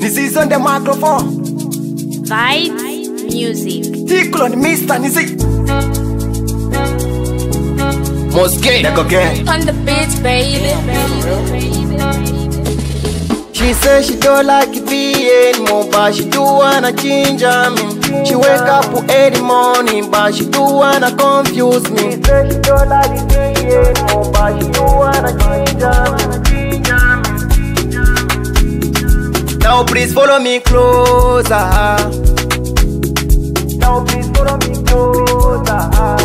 This is on the microphone. Vibes Music. Tickle on Mr. Nizi. Mosque. Let go get On the beach, baby. She says she don't like it being more, but she do wanna ginger me. She wake up early morning, but she do wanna confuse me. She says she don't like it being more, but she do wanna ginger me. Now please follow me closer. Now please follow me closer.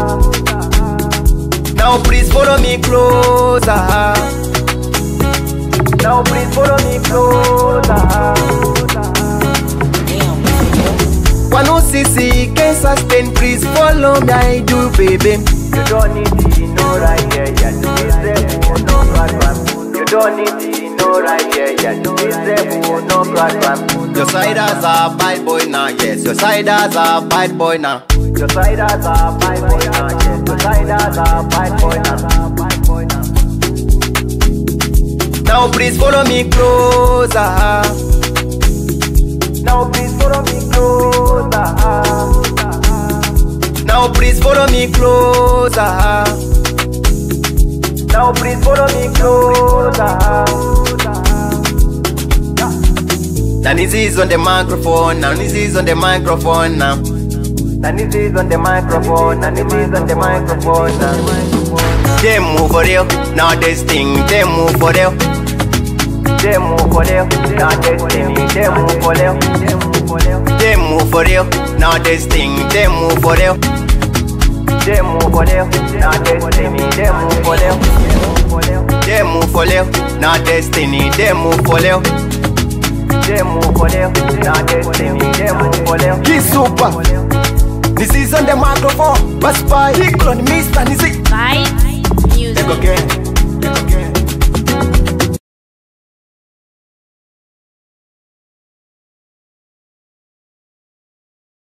Now please follow me closer. Now please follow me closer. One OCC can sustain, please follow me, I do, baby. You don't need to know right here, yeah. No problem. You don't need to know right here, yeah. No problem. Your side has a bad boy now, yes. Your side has a bad boy now. Your side has a bad boy now, yes. Your side has a bad boy now. Now please follow me closer. Now please follow me closer. Now please follow me closer. Now please follow me closer. Now this is on the microphone. Now this is on the microphone now. Now this is on the microphone. Now this is on the microphone now. They move for real. Now this thing they move for real. They move for real, now destiny, they move for real. They move for real, now this thing, they move for real. They move for real, now destiny, they move for real. They move for real, now destiny, they move for real. They move for real, now destiny, they move for real. He's super. This is on the microphone. What's by? Tickle on Mr. Nizi. Vibes Music. Let go get.